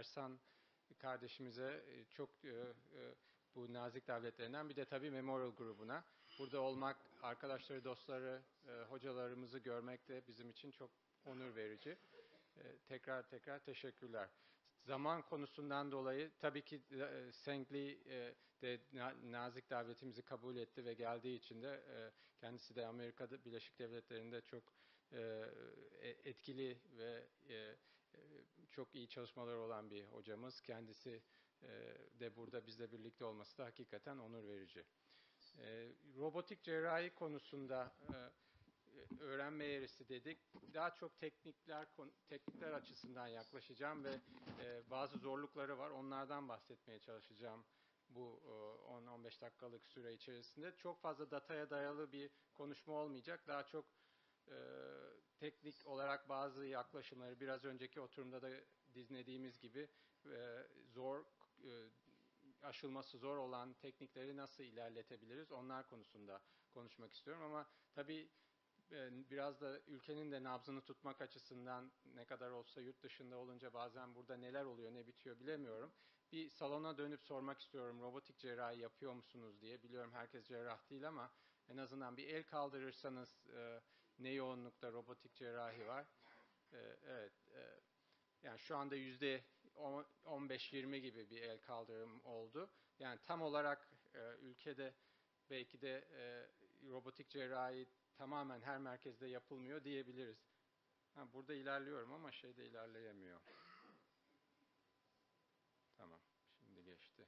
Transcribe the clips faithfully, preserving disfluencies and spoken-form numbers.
Ersan kardeşimize çok bu nazik davetlerinden, bir de tabii Memorial grubuna. Burada olmak, arkadaşları, dostları, hocalarımızı görmek de bizim için çok onur verici. Tekrar tekrar teşekkürler. Zaman konusundan dolayı tabii ki Sengli de nazik davetimizi kabul etti ve geldiği için de kendisi de Amerika Birleşik Devletleri'nde çok etkili ve çok iyi çalışmaları olan bir hocamız. Kendisi de burada bizle birlikte olması da hakikaten onur verici. Robotik cerrahi konusunda öğrenme eğrisi dedik. Daha çok teknikler teknikler açısından yaklaşacağım ve bazı zorlukları var. Onlardan bahsetmeye çalışacağım bu on on beş dakikalık süre içerisinde. Çok fazla dataya dayalı bir konuşma olmayacak. Daha çok teknik olarak bazı yaklaşımları, biraz önceki oturumda da dinlediğimiz gibi zor, aşılması zor olan teknikleri nasıl ilerletebiliriz, onlar konusunda konuşmak istiyorum. Ama tabii biraz da ülkenin de nabzını tutmak açısından, ne kadar olsa yurt dışında olunca bazen burada neler oluyor, ne bitiyor bilemiyorum. Bir salona dönüp sormak istiyorum, robotik cerrahi yapıyor musunuz diye. Biliyorum herkes cerrah değil ama en azından bir el kaldırırsanız ne yoğunlukta robotik cerrahi var. Evet, yani şu anda yüzde on beş yirmi gibi bir el kaldırım oldu. Yani tam olarak ülkede belki de robotik cerrahi tamamen her merkezde yapılmıyor diyebiliriz. Ha, burada ilerliyorum ama şeyde ilerleyemiyor. Tamam, şimdi geçti.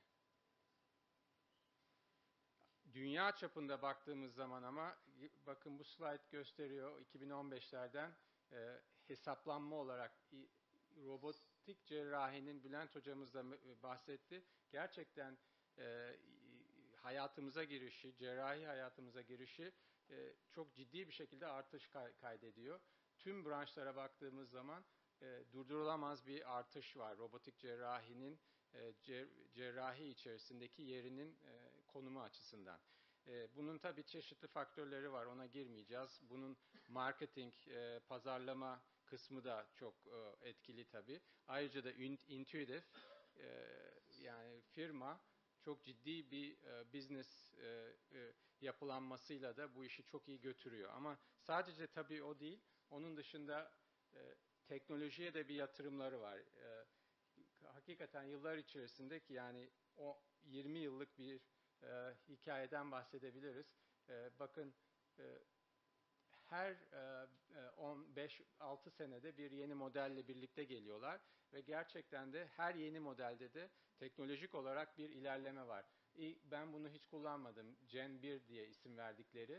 Dünya çapında baktığımız zaman ama, bakın bu slide gösteriyor iki bin on beşlerden e, hesaplanma olarak robotik cerrahinin, Bülent hocamız da bahsetti. Gerçekten e, hayatımıza girişi, cerrahi hayatımıza girişi e, çok ciddi bir şekilde artış kaydediyor. Tüm branşlara baktığımız zaman e, durdurulamaz bir artış var. Robotik cerrahinin e, cer, cerrahi içerisindeki yerinin e, konumu açısından. E, bunun tabii çeşitli faktörleri var, ona girmeyeceğiz. Bunun marketing, e, pazarlama kısmı da çok e, etkili tabii. Ayrıca da Intuitive, e, yani firma çok ciddi bir e, business e, e, yapılanmasıyla da bu işi çok iyi götürüyor. Ama sadece tabii o değil, onun dışında e, teknolojiye de bir yatırımları var. E, hakikaten yıllar içerisinde, ki yani o yirmi yıllık bir e, hikayeden bahsedebiliriz. E, bakın e, her on beş altı senede bir yeni modelle birlikte geliyorlar ve gerçekten de her yeni modelde de teknolojik olarak bir ilerleme var. Ben bunu hiç kullanmadım. Gen bir diye isim verdikleri.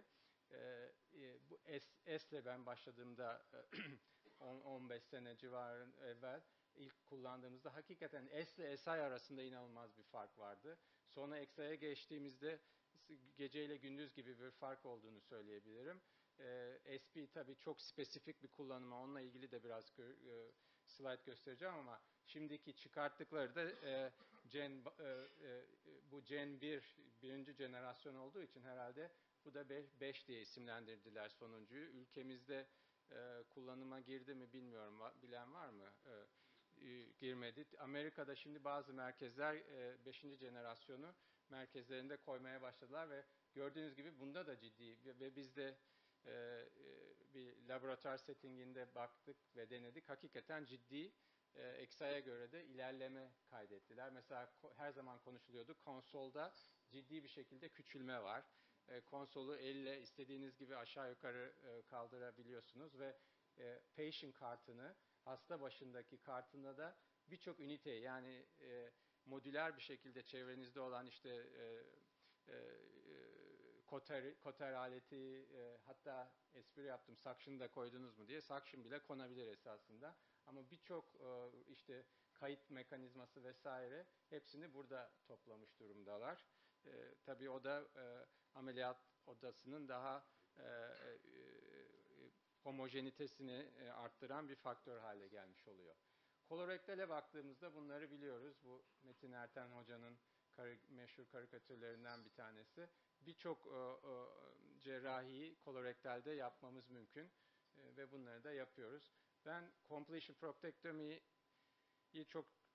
Bu S, S ile ben başladığımda on on beş sene civarı evvel ilk kullandığımızda hakikaten S ile S I arasında inanılmaz bir fark vardı. Sonra X I'ye geçtiğimizde gece ile gündüz gibi bir fark olduğunu söyleyebilirim. E, S P tabii çok spesifik bir kullanımı, onunla ilgili de biraz e, slide göstereceğim ama şimdiki çıkarttıkları da e, Gen, e, e, bu Gen bir, birinci jenerasyon olduğu için herhalde bu da beş diye isimlendirdiler sonuncuyu. Ülkemizde e, kullanıma girdi mi bilmiyorum, bilen var mı? E, girmedi. Amerika'da şimdi bazı merkezler beşinci jenerasyonu merkezlerinde koymaya başladılar ve gördüğünüz gibi bunda da ciddi ve biz de e, bir laboratuvar settinginde baktık ve denedik. Hakikaten ciddi e, X I'ye göre de ilerleme kaydettiler. Mesela her zaman konuşuluyordu, konsolda ciddi bir şekilde küçülme var. E, konsolu elle istediğiniz gibi aşağı yukarı e, kaldırabiliyorsunuz ve e, patient kartını, hasta başındaki kartında da birçok üniteyi, yani e, modüler bir şekilde çevrenizde olan işte e, e, koter, koter aleti, e, hatta espri yaptım, suction da koydunuz mu diye, suction bile konabilir esasında. Ama birçok e, işte kayıt mekanizması vesaire hepsini burada toplamış durumdalar. E, tabii o da e, ameliyat odasının daha e, e, homojenitesini e, arttıran bir faktör hale gelmiş oluyor. Kolorektale baktığımızda bunları biliyoruz. Bu Metin Erten Hoca'nın meşhur karikatürlerinden bir tanesi. Birçok cerrahiyi kolorektalde yapmamız mümkün e, ve bunları da yapıyoruz. Ben completion proktectomy çok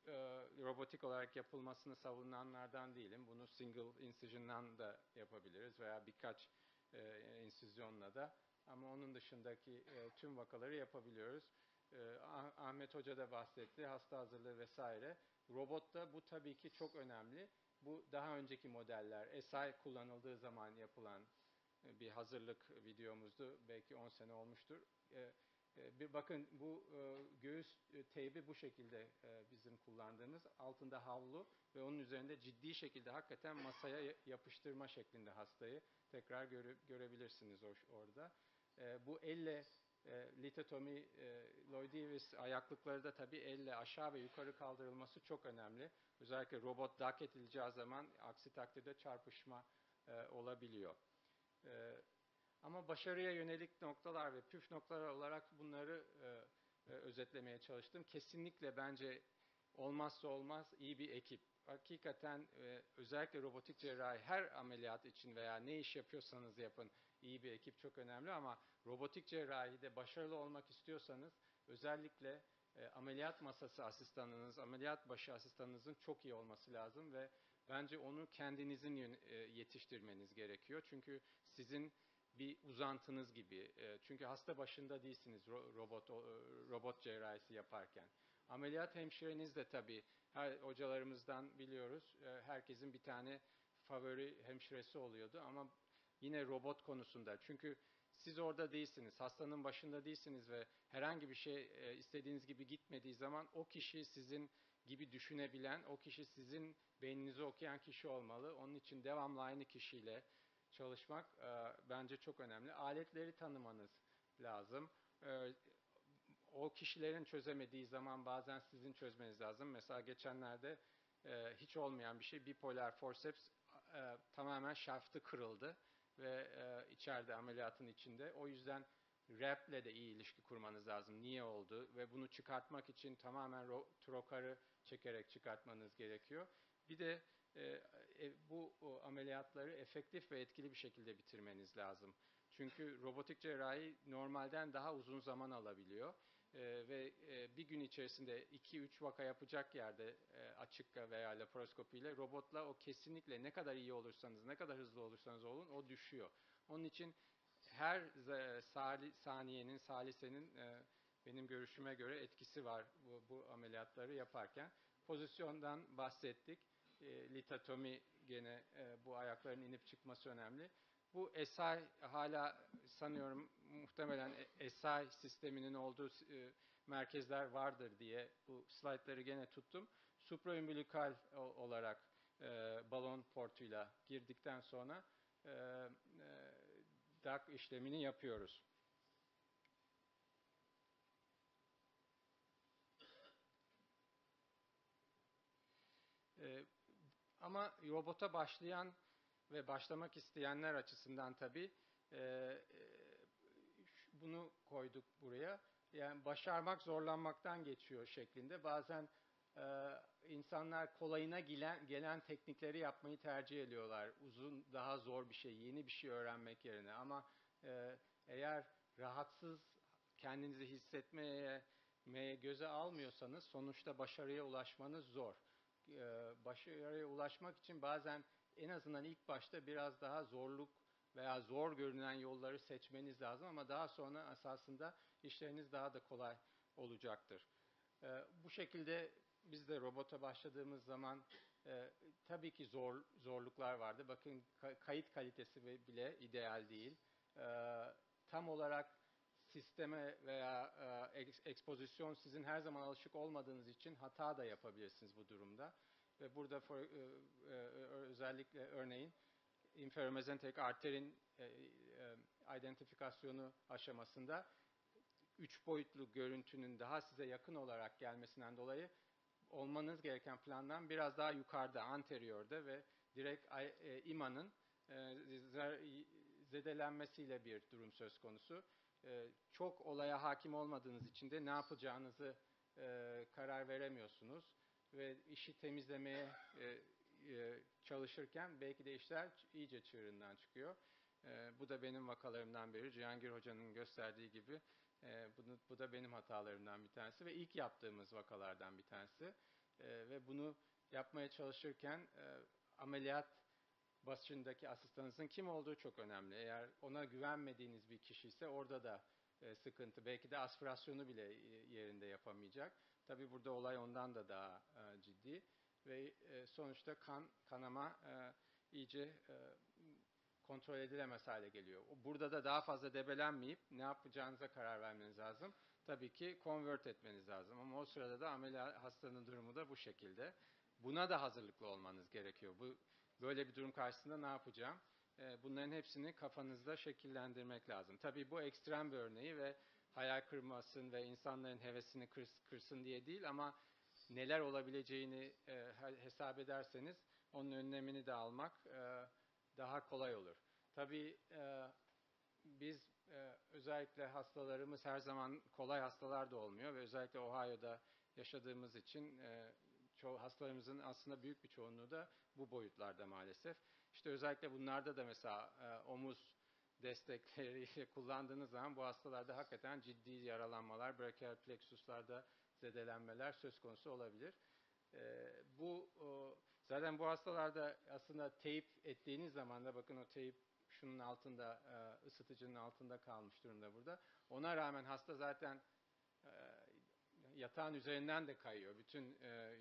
e, robotik olarak yapılmasını savunanlardan değilim. Bunu single incision'dan da yapabiliriz veya birkaç e, insizyonla da. Ama onun dışındaki e, tüm vakaları yapabiliyoruz. E, Ah- Ahmet Hoca da bahsetti, hasta hazırlığı vesaire. Robotta bu tabii ki çok önemli. Bu daha önceki modeller, S I kullanıldığı zaman yapılan e, bir hazırlık videomuzdu. Belki on sene olmuştur. E, e, Bir bakın, bu e, göğüs e, teybi bu şekilde e, bizim kullandığımız. Altında havlu ve onun üzerinde ciddi şekilde hakikaten masaya ya- yapıştırma şeklinde hastayı tekrar göre- görebilirsiniz or- orada. E, Bu elle e, litotomi, e, Lloyd Davis ayaklıkları da tabii elle aşağı ve yukarı kaldırılması çok önemli. Özellikle robot dock edileceği zaman aksi takdirde çarpışma e, olabiliyor. E, Ama başarıya yönelik noktalar ve püf noktalar olarak bunları e, e, özetlemeye çalıştım. Kesinlikle bence olmazsa olmaz iyi bir ekip. Hakikaten e, özellikle robotik cerrahi her ameliyat için veya ne iş yapıyorsanız yapın, iyi bir ekip çok önemli, ama robotik cerrahide başarılı olmak istiyorsanız özellikle e, ameliyat masası asistanınız, ameliyat başı asistanınızın çok iyi olması lazım ve bence onu kendinizin yön- e, yetiştirmeniz gerekiyor. Çünkü sizin bir uzantınız gibi. E, Çünkü hasta başında değilsiniz ro- robot o- e, robot cerrahisi yaparken. Ameliyat hemşireniz de tabii, her hocalarımızdan biliyoruz, e, herkesin bir tane favori hemşiresi oluyordu ama yine robot konusunda. Çünkü siz orada değilsiniz, hastanın başında değilsiniz ve herhangi bir şey e, istediğiniz gibi gitmediği zaman o kişi sizin gibi düşünebilen, o kişi sizin beyninizi okuyan kişi olmalı. Onun için devamlı aynı kişiyle çalışmak e, bence çok önemli. Aletleri tanımanız lazım. E, O kişilerin çözemediği zaman bazen sizin çözmeniz lazım. Mesela geçenlerde e, hiç olmayan bir şey, bipolar forceps e, tamamen şaftı kırıldı ve e, içeride, ameliyatın içinde. O yüzden rap'le de iyi ilişki kurmanız lazım. Niye oldu? Ve bunu çıkartmak için tamamen ro- trokarı çekerek çıkartmanız gerekiyor. Bir de e, e, bu o, ameliyatları efektif ve etkili bir şekilde bitirmeniz lazım. Çünkü robotik cerrahi normalden daha uzun zaman alabiliyor. E, ve e, bir gün içerisinde iki üç vaka yapacak yerde e, açık veya laparoskopiyle, robotla o kesinlikle ne kadar iyi olursanız, ne kadar hızlı olursanız olun, o düşüyor. Onun için her e, sali, saniyenin, salisenin e, benim görüşüme göre etkisi var bu, bu ameliyatları yaparken. Pozisyondan bahsettik. E, litatomi gene e, bu ayakların inip çıkması önemli. Bu S I hala sanıyorum muhtemelen S I sisteminin olduğu e, merkezler vardır diye bu slaytları gene tuttum. Supraümbilikal olarak e, balon portuyla girdikten sonra e, e, D A C işlemini yapıyoruz. E, Ama robota başlayan ve başlamak isteyenler açısından tabii e, e, bunu koyduk buraya. Yani başarmak zorlanmaktan geçiyor şeklinde. Bazen e, insanlar kolayına gelen, gelen teknikleri yapmayı tercih ediyorlar. Uzun, daha zor bir şey, yeni bir şey öğrenmek yerine. Ama e, eğer rahatsız kendinizi hissetmeye meye göze almıyorsanız sonuçta başarıya ulaşmanız zor. E, başarıya ulaşmak için bazen en azından ilk başta biraz daha zorluk veya zor görünen yolları seçmeniz lazım, ama daha sonra esasında işleriniz daha da kolay olacaktır. E, bu şekilde biz de robota başladığımız zaman e, tabii ki zor zorluklar vardı. Bakın, kayıt kalitesi bile ideal değil. E, Tam olarak sisteme veya e, ekspozisyon sizin her zaman alışık olmadığınız için hata da yapabilirsiniz bu durumda. Ve burada for, e, e, özellikle örneğin inferomezenterik arterin e, e, identifikasyonu aşamasında üç boyutlu görüntünün daha size yakın olarak gelmesinden dolayı olmanız gereken plandan biraz daha yukarıda, anteriorda ve direkt e, imanın e, zedelenmesiyle bir durum söz konusu. E, çok olaya hakim olmadığınız için de ne yapacağınızı e, karar veremiyorsunuz ve işi temizlemeye e, e, çalışırken belki de işler iyice çığırından çıkıyor. E, bu da benim vakalarımdan biri. Cihangir Hoca'nın gösterdiği gibi e, bunu, bu da benim hatalarımdan bir tanesi ve ilk yaptığımız vakalardan bir tanesi. E, ve bunu yapmaya çalışırken e, ameliyat başındaki asistanınızın kim olduğu çok önemli. Eğer ona güvenmediğiniz bir kişi ise orada da e, sıkıntı. Belki de aspirasyonu bile yerinde yapamayacak. Tabii burada olay ondan da daha e, ciddi. Ve e, sonuçta kan, kanama e, iyice e, kontrol edilemez hale geliyor. Burada da daha fazla debelenmeyip ne yapacağınıza karar vermeniz lazım. Tabii ki convert etmeniz lazım ama o sırada da ameliyat hastanın durumu da bu şekilde. Buna da hazırlıklı olmanız gerekiyor. Bu böyle bir durum karşısında ne yapacağım? Bunların hepsini kafanızda şekillendirmek lazım. Tabii bu ekstrem bir örneği ve hayal kırmasın ve insanların hevesini kırsın diye değil ama neler olabileceğini hesap ederseniz onun önlemini de almak daha kolay olur. Tabii biz özellikle hastalarımız her zaman kolay hastalar da olmuyor ve özellikle Ohio'da yaşadığımız için çoğu hastalarımızın aslında büyük bir çoğunluğu da bu boyutlarda maalesef. İşte özellikle bunlarda da mesela omuz destekleriyle kullandığınız zaman bu hastalarda hakikaten ciddi yaralanmalar, brachial plexuslarda zedelenmeler söz konusu olabilir. Bu zaten bu hastalarda aslında teyip ettiğiniz zaman da bakın o teyip şunun altında, ısıtıcının altında kalmış durumda burada. Ona rağmen hasta zaten yatağın üzerinden de kayıyor. Bütün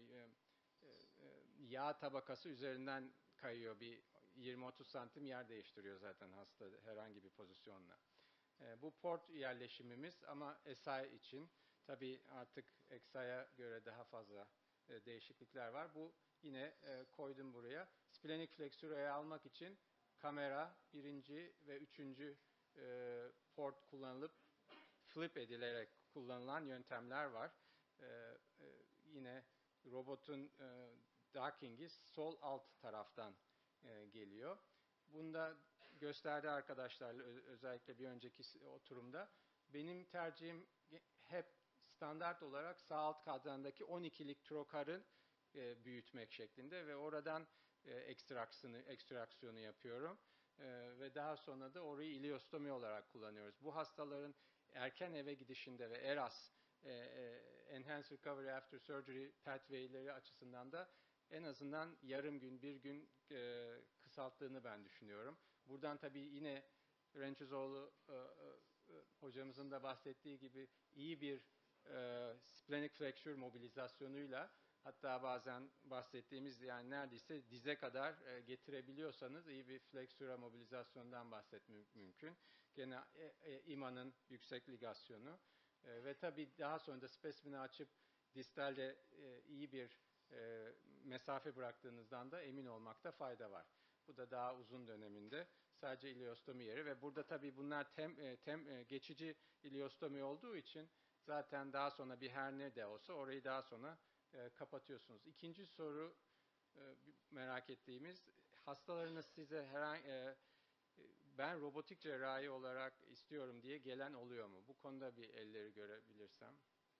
yağ tabakası üzerinden kayıyor. Bir yirmi otuz santim yer değiştiriyor zaten hasta herhangi bir pozisyonla. Bu port yerleşimimiz ama S I için tabii artık X I'ye göre daha fazla değişiklikler var. Bu yine koydum buraya. Splenik fleksürayı almak için kamera birinci ve üçüncü port kullanılıp flip edilerek kullanılan yöntemler var. Yine robotun docking'i sol alt taraftan geliyor. Bunda gösterdi arkadaşlarla özellikle bir önceki oturumda. Benim tercihim hep standart olarak sağ alt kadrandaki on ikilik trokarı büyütmek şeklinde ve oradan ekstraksiyonu, ekstraksiyonu yapıyorum. Ve daha sonra da orayı iliostomi olarak kullanıyoruz. Bu hastaların erken eve gidişinde ve E R A S, Enhanced Recovery After Surgery pathway'leri açısından da en azından yarım gün, bir gün kısalttığını ben düşünüyorum. Buradan tabii yine Rençizoğlu hocamızın da bahsettiği gibi iyi bir splenic flexure mobilizasyonuyla hatta bazen bahsettiğimiz yani neredeyse dize kadar getirebiliyorsanız iyi bir flexura mobilizasyondan bahsetmek mümkün. Gene I M A'nın yüksek ligasyonu ve tabii daha sonra da spesmini açıp distalde iyi bir mesafe bıraktığınızdan da emin olmakta fayda var. Bu da daha uzun döneminde sadece iliostomi yeri ve burada tabii bunlar tem, tem, geçici iliostomi olduğu için zaten daha sonra bir her ne de olsa orayı daha sonra e, kapatıyorsunuz. İkinci soru e, merak ettiğimiz hastalarınız size herhangi e, ben robotik cerrahi olarak istiyorum diye gelen oluyor mu? Bu konuda bir elleri görebilirsem.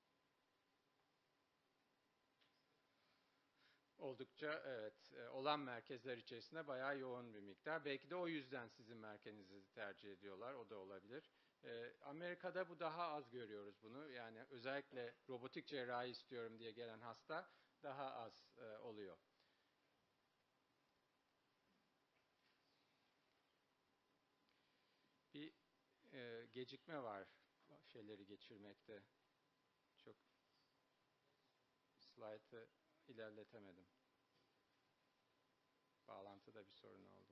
Oldukça evet olan merkezler içerisinde bayağı yoğun bir miktar. Belki de o yüzden sizin merkezinizi tercih ediyorlar. O da olabilir. Amerika'da bu daha az görüyoruz bunu. Yani özellikle robotik cerrahi istiyorum diye gelen hasta daha az oluyor. Bir e, gecikme var şeyleri geçirmekte. Çok slaytı ilerletemedim. Bağlantıda bir sorun oldu.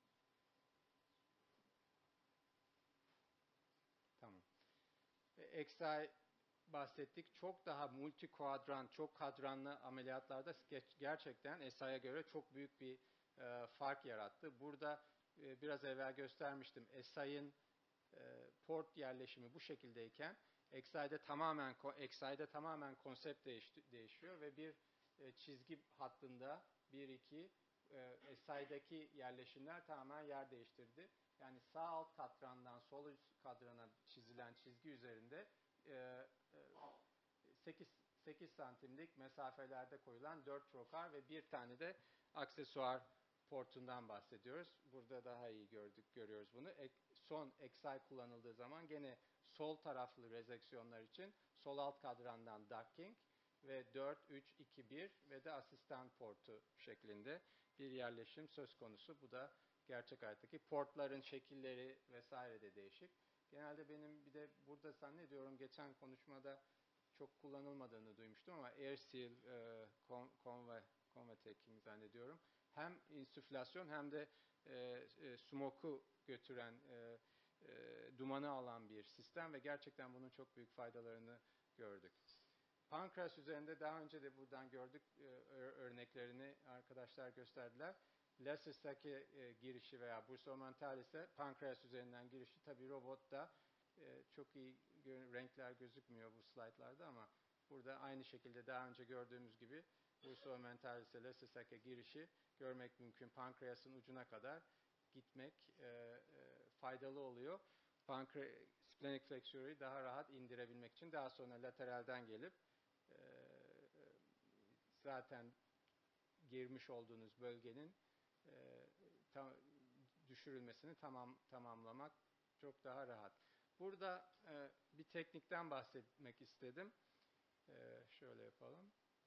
Tamam. X I bahsettik. Çok daha multi kuadran, çok kadranlı ameliyatlarda gerçekten S I'ye göre çok büyük bir e, fark yarattı. Burada e, biraz evvel göstermiştim. S I'ın e, port yerleşimi bu şekildeyken X I'de tamamen X I'de tamamen konsept değişti, değişiyor ve bir e, çizgi hattında bir iki e, S I'deki yerleşimler tamamen yer değiştirdi. Yani sağ alt kadrandan sol üst kadrana çizilen çizgi üzerinde e, sekiz, sekiz santimlik mesafelerde koyulan dört trokar ve bir tane de aksesuar portundan bahsediyoruz. Burada daha iyi gördük, görüyoruz bunu. Ek, son X I kullanıldığı zaman gene sol taraflı rezeksiyonlar için sol alt kadrandan docking, ve dört üç iki bir ve de asistan portu şeklinde bir yerleşim söz konusu. Bu da gerçek hayattaki portların şekilleri vesaire de değişik. Genelde benim bir de burada zannediyorum geçen konuşmada çok kullanılmadığını duymuştum ama AirSeal, e, Conve, Convatec'in zannediyorum. Hem insüflasyon hem de e, e, smoke'u götüren, e, e, dumanı alan bir sistem ve gerçekten bunun çok büyük faydalarını gördük. Pankreas üzerinde daha önce de buradan gördük, e, örneklerini arkadaşlar gösterdiler. Laser'daki e, girişi veya bursa mentalis'e pankreas üzerinden girişi tabii robotta e, çok iyi renkler gözükmüyor bu slaytlarda ama burada aynı şekilde daha önce gördüğümüz gibi bursa mentalis'e Laser'daki girişi görmek mümkün. Pankreasın ucuna kadar gitmek e, e, faydalı oluyor. Pankre splenic flexure'ı daha rahat indirebilmek için daha sonra lateralden gelip e, zaten girmiş olduğunuz bölgenin e, tam, düşürülmesini tamam tamamlamak çok daha rahat. Burada e, bir teknikten bahsetmek istedim. E, şöyle yapalım.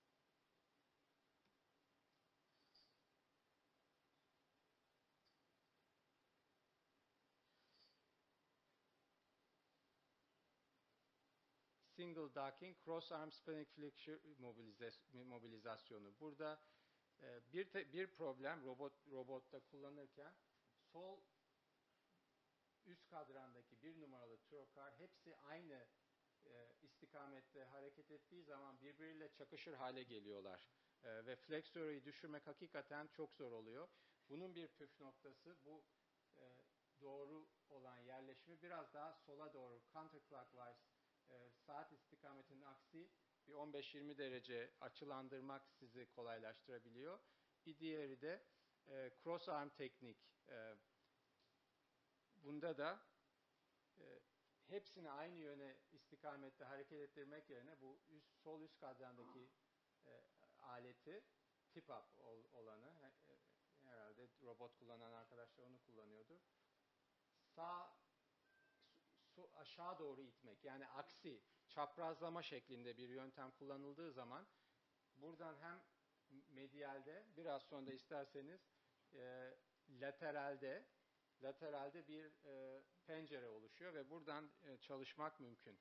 Single docking, cross arm splenic flexure mobilizasyonu. Burada e, bir te, bir problem robot robotta kullanırken sol üst kadrandaki bir numaralı trokar hepsi aynı e, istikamette hareket ettiği zaman birbiriyle çakışır hale geliyorlar. E, ve flexörü düşürmek hakikaten çok zor oluyor. Bunun bir püf noktası bu e, doğru olan yerleşimi biraz daha sola doğru counterclockwise e, saat istikametinin aksi bir on beş yirmi derece açılandırmak sizi kolaylaştırabiliyor. Bir diğeri de e, cross arm teknik. E, bunda da e, hepsini aynı yöne istikamette hareket ettirmek yerine bu üst, sol üst kadrandaki e, aleti tip-up ol, olanı e, herhalde robot kullanan arkadaşlar onu kullanıyordur. Sağ su, aşağı doğru itmek yani aksi çaprazlama şeklinde bir yöntem kullanıldığı zaman buradan hem medialde biraz sonra da isterseniz e, lateralde lateralde bir e, pencere oluşuyor ve buradan e, çalışmak mümkün.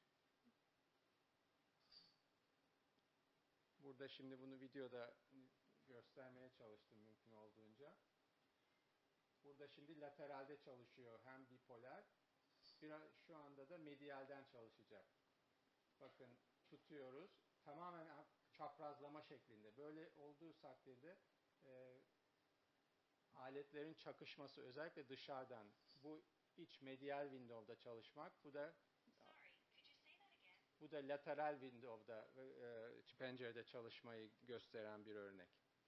Burada şimdi bunu videoda göstermeye çalıştım mümkün olduğunca. Burada şimdi lateralde çalışıyor hem bipolar, biraz şu anda da medialden çalışacak. Bakın tutuyoruz. Tamamen çaprazlama şeklinde. Böyle olduğu takdirde e, aletlerin çakışması özellikle dışarıdan bu iç medial window'da çalışmak. Bu da bu da lateral window'da e, pencerede çalışmayı gösteren bir örnek.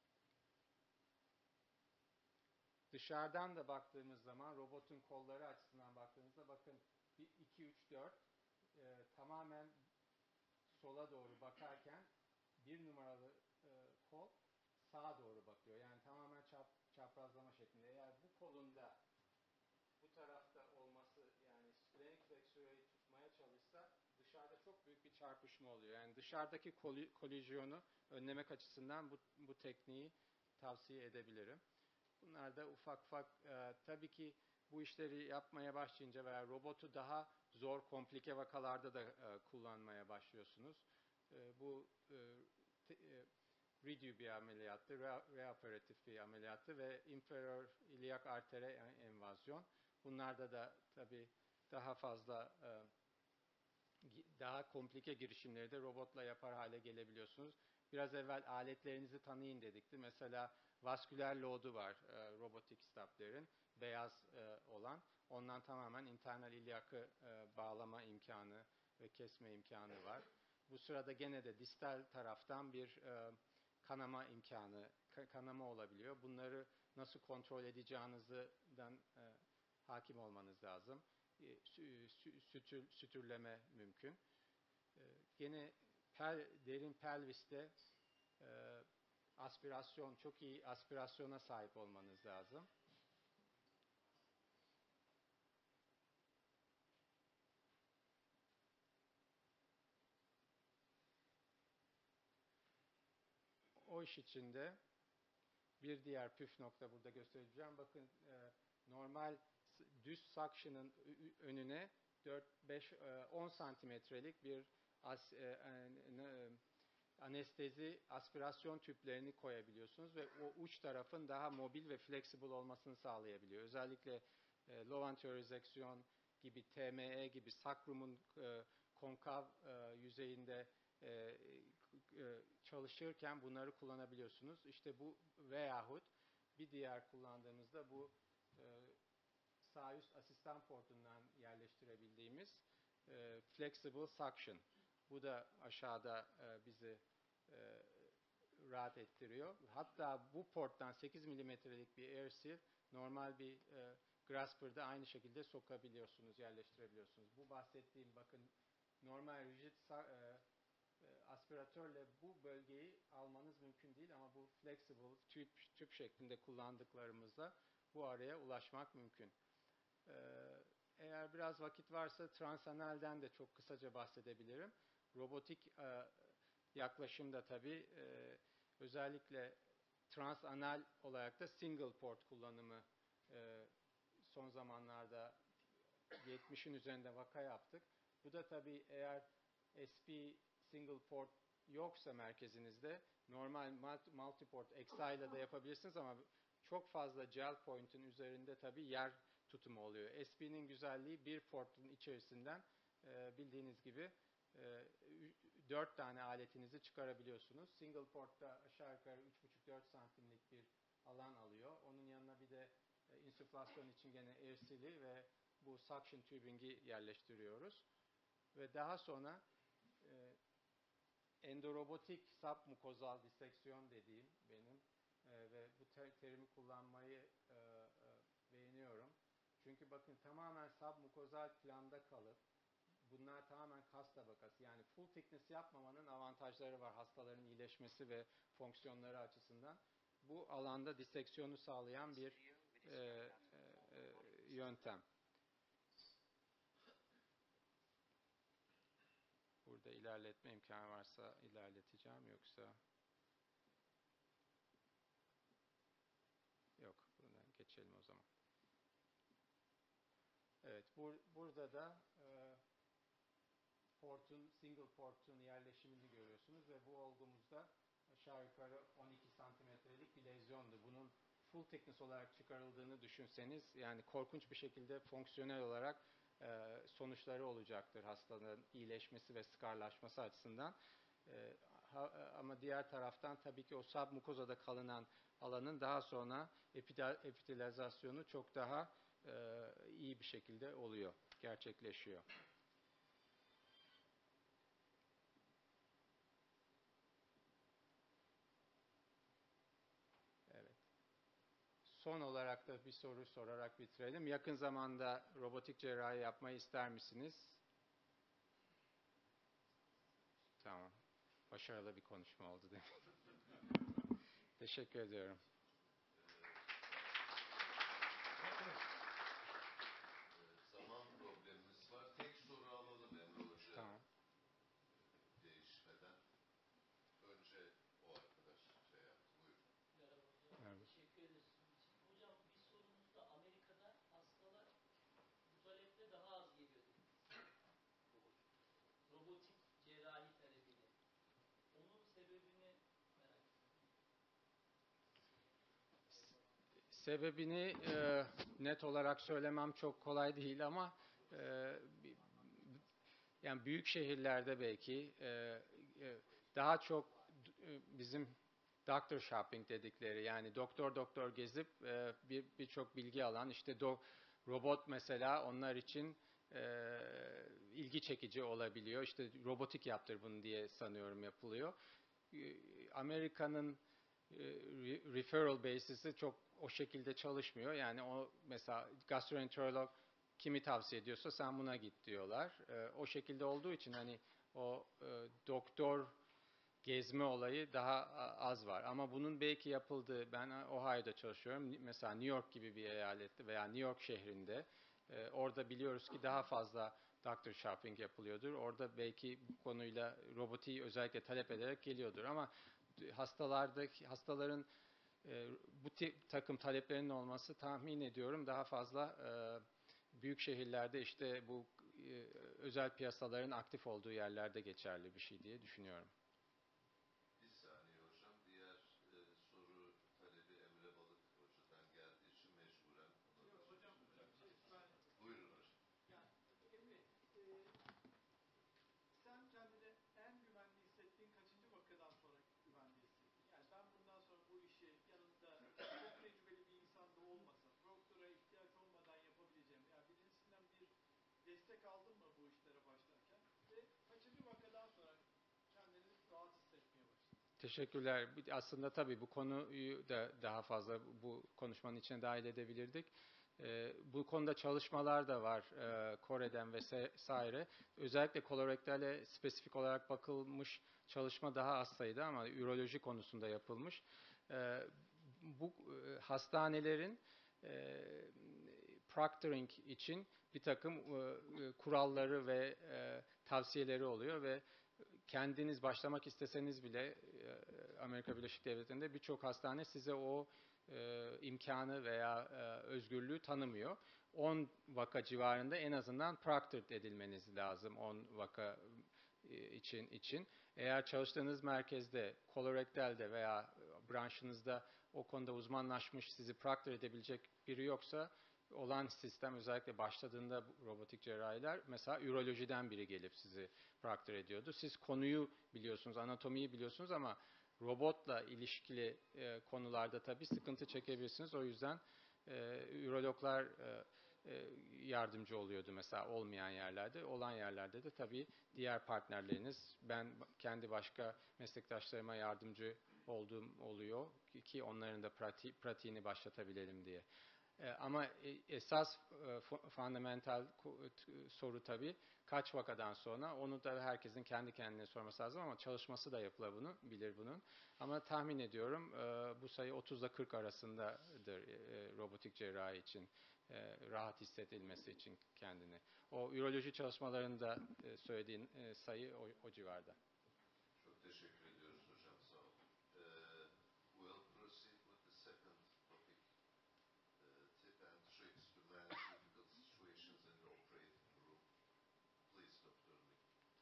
Dışarıdan da baktığımız zaman robotun kolları açısından baktığımızda bakın iki üç dört e, tamamen sola doğru bakarken bir numaralı e, kol sağa doğru bakıyor. Yani tamamen çap, çaprazlama şeklinde. Eğer bu kolunda bu tarafta olması yani splenic flexure'yi tutmaya çalışsa dışarıda çok büyük bir çarpışma oluyor. Yani dışarıdaki kol, kolizyonu önlemek açısından bu, bu tekniği tavsiye edebilirim. Bunlar da ufak ufak e, tabii ki bu işleri yapmaya başlayınca veya robotu daha zor, komplike vakalarda da e, kullanmaya başlıyorsunuz. E, bu e, te, e, redo bir ameliyattı, reoperatif bir ameliyattı ve inferior iliak artere envazyon. Bunlarda da tabii daha fazla e, daha komplike girişimleri de robotla yapar hale gelebiliyorsunuz. Biraz evvel aletlerinizi tanıyın dedikti. Mesela vasküler load'u var e, robotik staplerin beyaz e, olan. Ondan tamamen internal ilyakı e, bağlama imkanı ve kesme imkanı var. Bu sırada gene de distal taraftan bir e, kanama imkanı, ka kanama olabiliyor. Bunları nasıl kontrol edeceğinizden e, hakim olmanız lazım. E, sü sütür, sütürleme mümkün. E, gene pel, derin pelviste e, aspirasyon, çok iyi aspirasyona sahip olmanız lazım. o iş içinde bir diğer püf nokta burada göstereceğim. Bakın e, normal düz suction'ın önüne dört beş on santimetrelik bir as, e, e, anestezi aspirasyon tüplerini koyabiliyorsunuz ve o uç tarafın daha mobil ve flexible olmasını sağlayabiliyor. Özellikle e, low anteriorizasyon gibi, T M E gibi sakrum'un e, konkav e, yüzeyinde e, e, çalışırken bunları kullanabiliyorsunuz. İşte bu veyahut bir diğer kullandığımızda bu e, sağ üst asistan portundan yerleştirebildiğimiz e, flexible suction. Bu da aşağıda e, bizi e, rahat ettiriyor. Hatta bu porttan sekiz milimetrelik bir air seal normal bir e, grasper'da aynı şekilde sokabiliyorsunuz, yerleştirebiliyorsunuz. Bu bahsettiğim bakın normal rigid e, e, aspiratörle bu bölgeyi almanız mümkün değil ama bu flexible tüp, tüp şeklinde kullandıklarımızda bu araya ulaşmak mümkün. Ee, eğer biraz vakit varsa transanalden de çok kısaca bahsedebilirim. Robotik e, yaklaşımda tabii e, özellikle transanal olarak da single port kullanımı e, son zamanlarda yetmişin üzerinde vaka yaptık. Bu da tabii eğer S P single port yoksa merkezinizde normal multiport X I ile de yapabilirsiniz ama çok fazla gel point'in üzerinde tabii yer tutumu oluyor. S P'nin güzelliği bir portun içerisinden e, bildiğiniz gibi e, dört tane aletinizi çıkarabiliyorsunuz. Single port'ta aşağı yukarı üç buçuk dört santimlik bir alan alıyor. Onun yanına bir de e, insüflasyon için gene air seal'i ve bu suction tubing'i yerleştiriyoruz. Ve daha sonra e, endorobotik submukozal diseksiyon dediğim benim e, ve bu ter terimi kullanmayı e, e, beğeniyorum. Çünkü bakın tamamen submukozal planda kalıp bunlar tamamen kas tabakası yani full thickness yapmamanın avantajları var hastaların iyileşmesi ve fonksiyonları açısından. Bu alanda diseksiyonu sağlayan bir e, e, e, yöntem. Burada ilerletme imkanı varsa ilerleteceğim yoksa yok. Buradan geçelim o zaman. Evet, bur burada da e, portun, single portun yerleşimini görüyorsunuz ve bu olgumuzda aşağı yukarı on iki santimetrelik bir lezyondu. Bunun full thickness olarak çıkarıldığını düşünseniz yani korkunç bir şekilde fonksiyonel olarak e, sonuçları olacaktır hastanın iyileşmesi ve skarlaşması açısından. E, ha, ama diğer taraftan tabii ki o submukozada kalınan alanın daha sonra epitelizasyonu çok daha e, iyi bir şekilde oluyor, gerçekleşiyor. Evet. Son olarak da bir soru sorarak bitirelim. Yakın zamanda robotik cerrahi yapmayı ister misiniz? Tamam. Başarılı bir konuşma oldu değil mi? Teşekkür ediyorum. Zaman problemimiz var. Tek soru alalım Emre Hoca. Tamam. Değişmeden. Önce o arkadaş şey yaptı. Buyurun. Merhaba hocam. Evet. Teşekkür ederiz sunum için. Hocam bir sorumuz da Amerika'da hastalar bu talepte daha az geliyor dediniz. Robotik cerrahi talebiyle. Onun sebebini merak ediyorum. Sebebini e, net olarak söylemem çok kolay değil ama e, yani büyük şehirlerde belki e, e, daha çok e, bizim doctor shopping dedikleri yani doktor doktor gezip e, bir birçok bilgi alan işte do, robot mesela onlar için e, ilgi çekici olabiliyor. İşte robotik yaptır bunu diye sanıyorum yapılıyor. E, Amerika'nın e, referral basis'i çok o şekilde çalışmıyor. Yani o mesela gastroenterolog kimi tavsiye ediyorsa sen buna git diyorlar. E, o şekilde olduğu için hani o e, doktor gezme olayı daha az var. Ama bunun belki yapıldığı, ben Ohio'da çalışıyorum. Mesela New York gibi bir eyalette veya New York şehrinde e, orada biliyoruz ki daha fazla doctor shopping yapılıyordur. Orada belki bu konuyla robotiği özellikle talep ederek geliyordur. Ama hastalardaki hastaların e, bu tip takım taleplerinin olması tahmin ediyorum daha fazla e, büyük şehirlerde işte bu e, özel piyasaların aktif olduğu yerlerde geçerli bir şey diye düşünüyorum. Bir saniye hocam. Diğer e, soru talebi Emre Balık hocadan geldiği için mecburen ona da söz vereyim. Buyurun hocam. Yani Emre, e, sen kendini en güvenli hissettiğin kaçıncı vakadan sonra güvende hissettin? Yani ben bundan sonra bu işi yanımda çok tecrübeli bir insan da olmasa, doktora ihtiyaç olmadan yapabileceğim, yani birisinden bir destek aldın mı bu işlere başlarken? Ve kaçıncı vakadan sonra kendini rahat hissetmeye başladın? Teşekkürler. Aslında tabii bu konuyu da daha fazla bu konuşmanın içine dahil edebilirdik. Ee, bu konuda çalışmalar da var e, Kore'den vesaire. Özellikle kolorektale spesifik olarak bakılmış çalışma daha az sayıda ama üroloji konusunda yapılmış. Ee, bu e, hastanelerin e, proctoring için bir takım e, kuralları ve e, tavsiyeleri oluyor ve kendiniz başlamak isteseniz bile e, Amerika Birleşik Devletleri'nde birçok hastane size o e, imkanı veya e, özgürlüğü tanımıyor. on vaka civarında en azından proctored edilmeniz lazım on vaka e, için için. Eğer çalıştığınız merkezde, kolorektalde veya branşınızda o konuda uzmanlaşmış sizi proctor edebilecek biri yoksa olan sistem özellikle başladığında robotik cerrahiler mesela ürolojiden biri gelip sizi proctor ediyordu. Siz konuyu biliyorsunuz, anatomiyi biliyorsunuz ama robotla ilişkili e, konularda tabii sıkıntı çekebilirsiniz. O yüzden e, ürologlar e, e, yardımcı oluyordu mesela olmayan yerlerde. Olan yerlerde de tabii diğer partnerleriniz, ben kendi başka meslektaşlarıma yardımcı olduğum oluyor ki onların da prati, pratiğini başlatabilelim diye. E, ama esas e, fundamental soru tabii kaç vakadan sonra onu da herkesin kendi kendine sorması lazım ama çalışması da yapılır bunu, bilir bunun. Ama tahmin ediyorum e, bu sayı otuzla kırk arasındadır e, robotik cerrahi için e, rahat hissedilmesi için kendini. O üroloji çalışmalarında e, söylediğin e, sayı o, o civarda. Çok teşekkür ediyoruz hocam. Sağ olun. Uh, we'll proceed with the second topic. Uh, tip and tricks to manage difficult situations in the operating room. Please, Doctor Lee.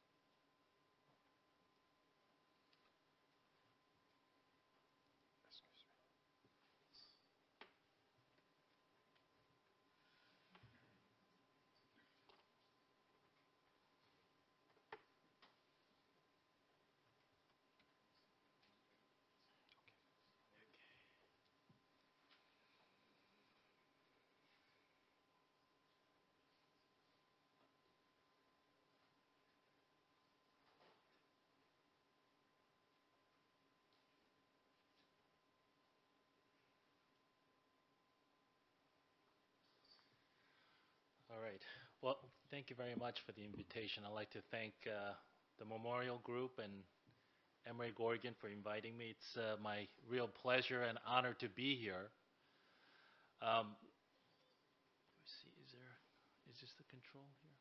All right. Well, thank you very much for the invitation. I'd like to thank uh, the Memorial Group and Emory Gorgon for inviting me. It's uh, my real pleasure and honor to be here. Um, let me see. Is there? Is this the control here?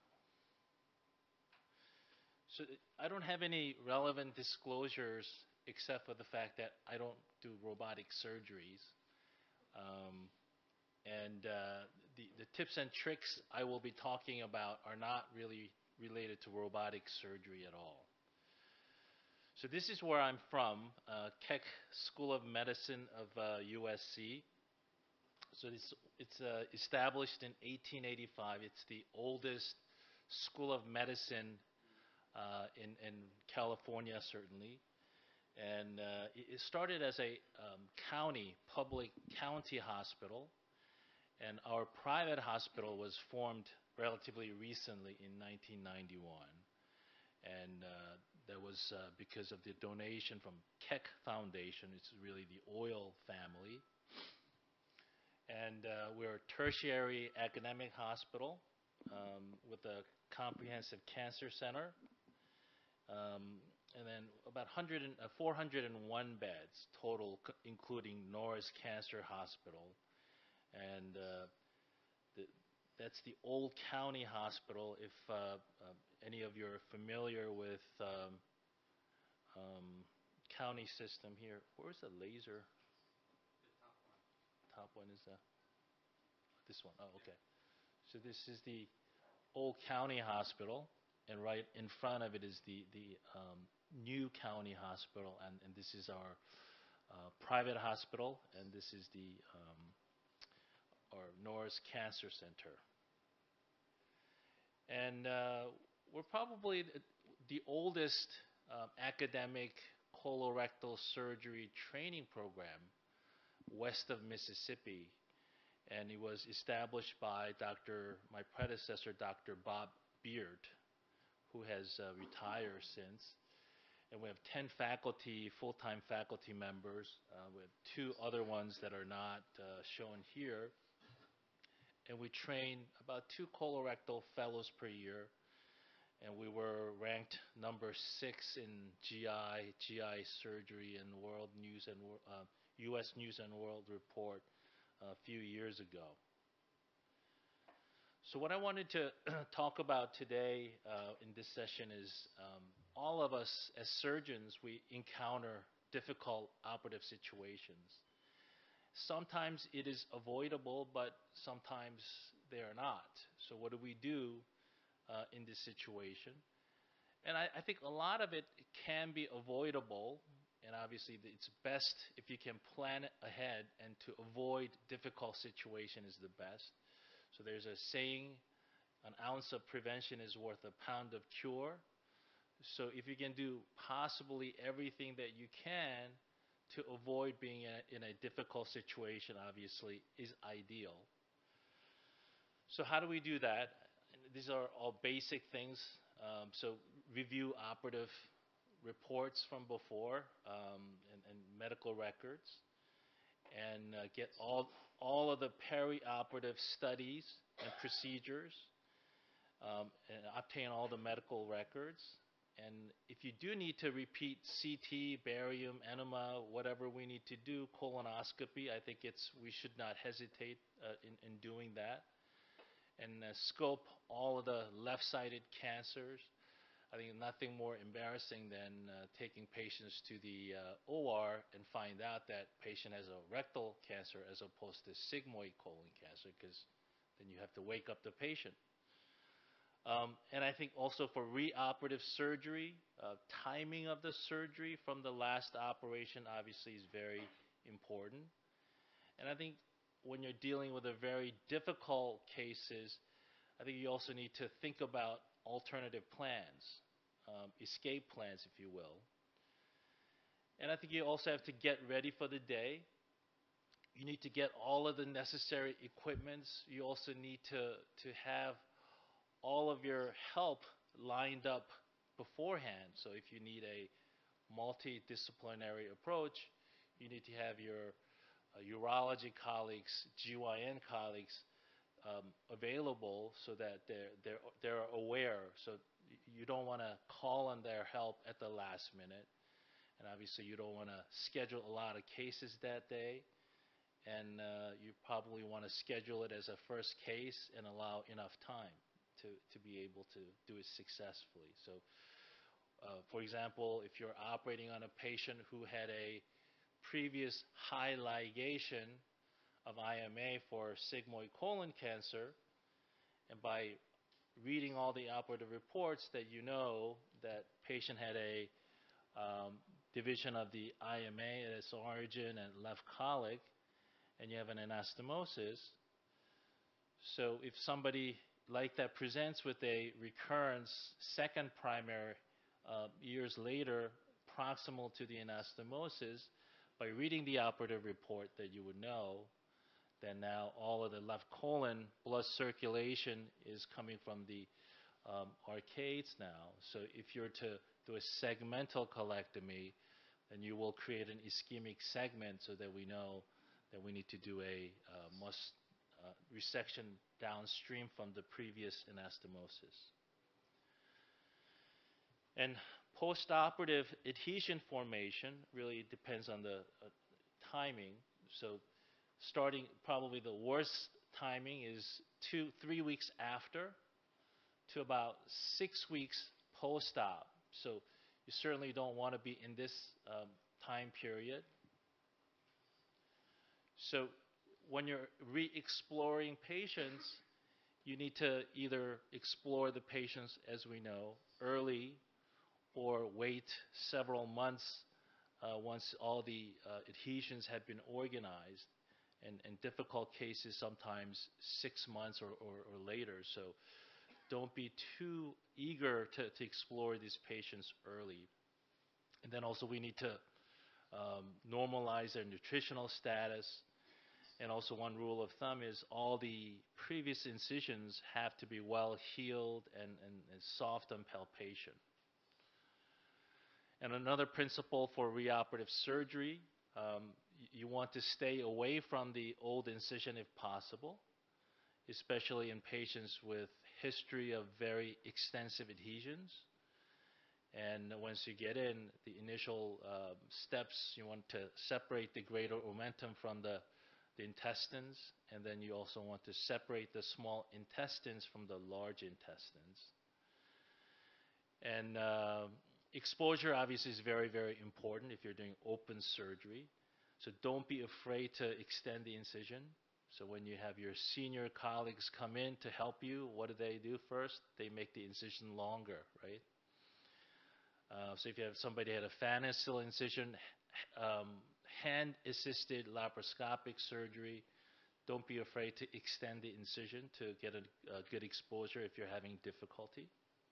So I don't have any relevant disclosures except for the fact that I don't do robotic surgeries. Um, and uh, the, the tips and tricks I will be talking about are not really related to robotic surgery at all. So this is where I'm from, uh, Keck School of Medicine of uh, U S C. So it's, it's uh, established in eighteen eighty-five. It's the oldest school of medicine uh, in, in California, certainly. And uh, it started as a um, county, public county hospital. And our private hospital was formed relatively recently in nineteen ninety-one. And uh, that was uh, because of the donation from Keck Foundation. It's really the oil family. And uh, we're a tertiary academic hospital um, with a comprehensive cancer center. Um, and then about one hundred and, uh, four hundred one beds total, c- including Norris Cancer Hospital. And uh, the, that's the old county hospital. If uh, uh, any of you are familiar with um, um, county system here. Where's the laser? Top one is the, this one. Oh, okay. So this is the old county hospital, and right in front of it is the, the um, new county hospital, and, and this is our uh, private hospital, and this is the um, our Norris Cancer Center. And uh, we're probably the, the oldest um, academic colorectal surgery training program west of Mississippi, and it was established by Doctor my predecessor, Doctor Bob Beard, who has uh, retired since. And we have ten faculty, full-time faculty members, uh, with two other ones that are not uh, shown here. And we train about two colorectal fellows per year. And we were ranked number six in G I, G I surgery in World News and uh, U S News and World Report a few years ago. So what I wanted to talk about today uh, in this session is um, all of us as surgeons, we encounter difficult operative situations. Sometimes it is avoidable, but sometimes they are not. So what do we do uh, in this situation? And I, I think a lot of it can be avoidable, and obviously it's best if you can plan ahead, and to avoid difficult situation is the best. So there's a saying, an ounce of prevention is worth a pound of cure. So if you can do possibly everything that you can to avoid being in a, in a difficult situation, obviously, is ideal. So how do we do that? And these are all basic things. Um, so review operative reports from before um, and, and medical records, and uh, get all, all of the perioperative studies and procedures, um, and obtain all the medical records. And if you do need to repeat C T, barium, enema, whatever we need to do, colonoscopy, I think it's, we should not hesitate uh, in, in doing that. And uh, scope all of the left-sided cancers. I think nothing more embarrassing than uh, taking patients to the uh, O R and find out that patient has a rectal cancer as opposed to sigmoid colon cancer, because then you have to wake up the patient. Um, and I think also for reoperative surgery, uh, timing of the surgery from the last operation obviously is very important. And I think when you're dealing with a very difficult cases, I think you also need to think about alternative plans, um, escape plans, if you will. And I think you also have to get ready for the day. You need to get all of the necessary equipments. You also need to, to have all of your help lined up beforehand. So if you need a multidisciplinary approach, you need to have your uh, urology colleagues, G Y N colleagues um, available so that they're, they're, they're aware. So you don't want to call on their help at the last minute. And obviously you don't want to schedule a lot of cases that day. And uh, you probably want to schedule it as a first case and allow enough time to, to be able to do it successfully. So, uh, for example, if you're operating on a patient who had a previous high ligation of I M A for sigmoid colon cancer, and by reading all the operative reports that you know that patient had a um, division of the I M A at its origin and left colic, and you have an anastomosis. So if somebody like that presents with a recurrence, second primary, uh, years later, proximal to the anastomosis, by reading the operative report that you would know, then now all of the left colon blood circulation is coming from the um, arcades now. So if you're to do a segmental colectomy, then you will create an ischemic segment so that we know that we need to do a uh, must uh, resection downstream from the previous anastomosis. And post-operative adhesion formation really depends on the uh, timing. So starting, probably the worst timing is two, three weeks after to about six weeks post-op. So you certainly don't want to be in this um, time period. So when you're re-exploring patients, you need to either explore the patients, as we know, early, or wait several months uh, once all the uh, adhesions had been organized. And in difficult cases, sometimes six months or, or, or later. So don't be too eager to, to explore these patients early. And then also we need to um, normalize their nutritional status. And also one rule of thumb is all the previous incisions have to be well healed and, and, and soft on palpation. And another principle for reoperative surgery, um, you want to stay away from the old incision if possible, especially in patients with history of very extensive adhesions. And once you get in, the initial uh, steps, you want to separate the greater omentum from the, the intestines, and then you also want to separate the small intestines from the large intestines. And uh, exposure obviously is very, very important if you're doing open surgery. So don't be afraid to extend the incision. So when you have your senior colleagues come in to help you, what do they do first? They make the incision longer, right? Uh, so if you have somebody who had a phanesil incision, um, hand-assisted laparoscopic surgery, don't be afraid to extend the incision to get a, a good exposure if you're having difficulty.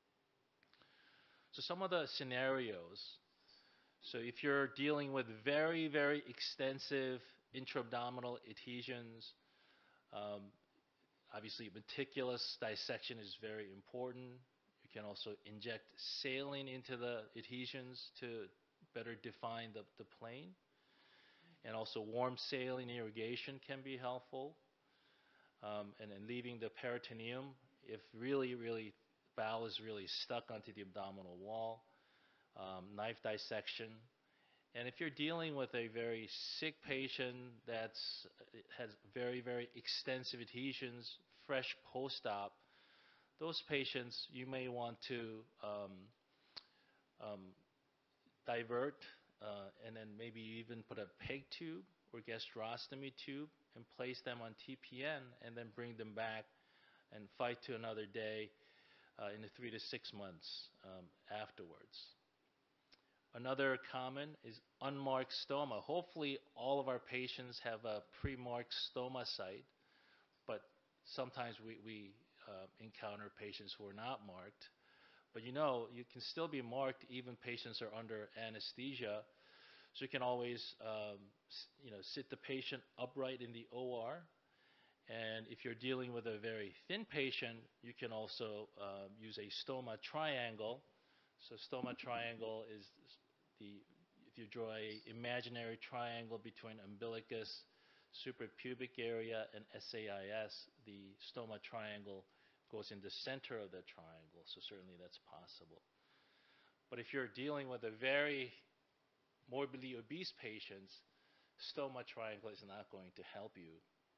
So some of the scenarios. So if you're dealing with very, very extensive intra-abdominal adhesions, um, obviously meticulous dissection is very important. You can also inject saline into the adhesions to better define the, the plane. And also warm saline irrigation can be helpful. Um, and then leaving the peritoneum, if really, really, bowel is really stuck onto the abdominal wall. Um, knife dissection. And if you're dealing with a very sick patient that has very, very extensive adhesions, fresh post-op, those patients you may want to um, um, divert uh, and then maybe even put a PEG tube or gastrostomy tube and place them on T P N and then bring them back and fight to another day uh, in the three to six months um, afterwards. Another common is unmarked stoma. Hopefully all of our patients have a pre-marked stoma site, but sometimes we, we uh, encounter patients who are not marked. But you know, you can still be marked even patients are under anesthesia. So you can always um, you know, sit the patient upright in the O R. And if you're dealing with a very thin patient, you can also uh, use a stoma triangle. So stoma triangle is the, if you draw a imaginary triangle between umbilicus, suprapubic area, and S A I S, the stoma triangle goes in the center of the triangle. So certainly that's possible. But if you're dealing with a very morbidly obese patient, stoma triangle is not going to help you.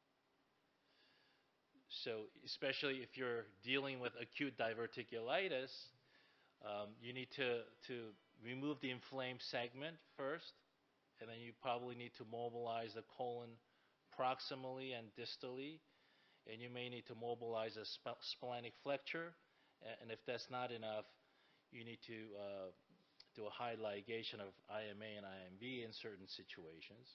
So especially if you're dealing with acute diverticulitis, um, you need to, to remove the inflamed segment first, and then you probably need to mobilize the colon proximally and distally, and you may need to mobilize a sp splenic flexure, and if that's not enough, you need to uh, do a high ligation of I M A and I M V in certain situations.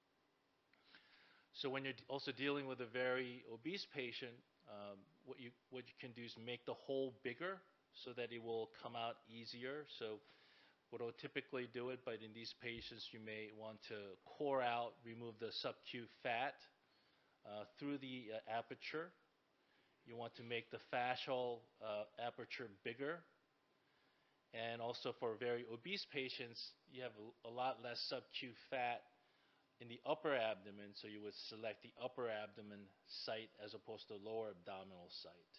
So when you're also dealing with a very obese patient, um, what you what you can do is make the hole bigger so that it will come out easier. So what I'll typically do it, but in these patients you may want to core out, remove the sub-Q fat uh, through the uh, aperture. You want to make the fascial uh, aperture bigger. And also for very obese patients, you have a, a lot less sub-Q fat in the upper abdomen, so you would select the upper abdomen site as opposed to lower abdominal site.